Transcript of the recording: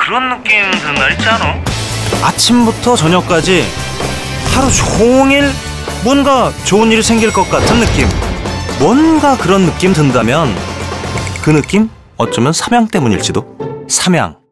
그런 느낌 드는 날 있지 않아? 아침부터 저녁까지 하루 종일 뭔가 좋은 일이 생길 것 같은 느낌, 뭔가 그런 느낌 든다면 그 느낌 어쩌면 삼양 때문일지도. 삼양